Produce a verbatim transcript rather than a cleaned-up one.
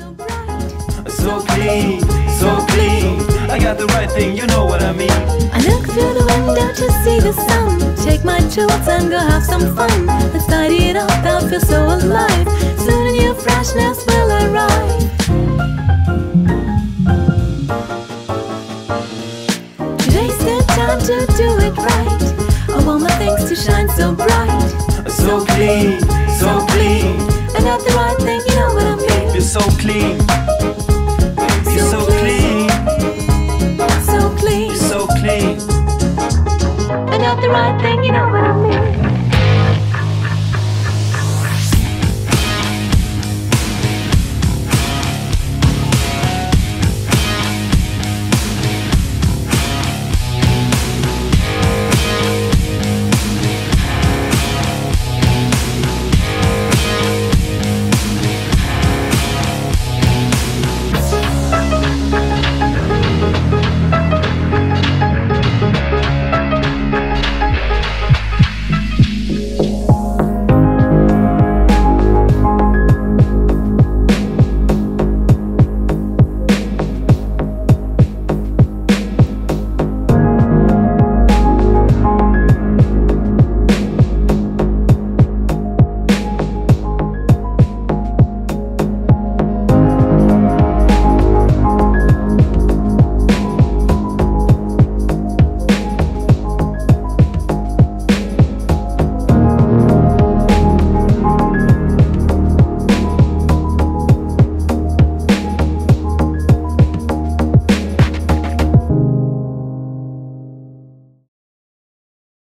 so bright, So clean, so clean. I got the right thing, you know what I mean. I look through the window to see the sun. Take my tools and go have some fun. Let's tidy it up, I'll feel so alive. Soon a new freshness will arrive. Today's the time to do it right. I want my things to shine so bright. So clean, so clean. I got the right thing, you know what I mean. You're so clean. You're so clean. So clean. You're so clean. I got the right thing.